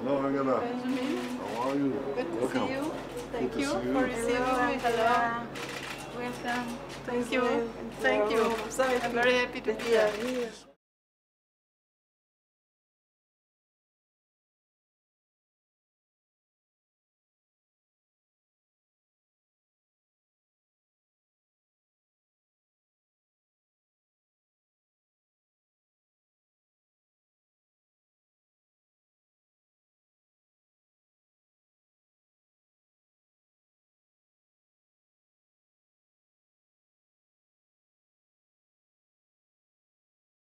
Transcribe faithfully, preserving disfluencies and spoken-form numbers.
Hello, Angela. Benjamin. How are you? Good to Welcome. see you. Thank Good to you see you. for receiving Hello, me. Hello. Angela. Welcome. Thank you. Thank you. I'm so happy I'm very happy to that be you are here. here.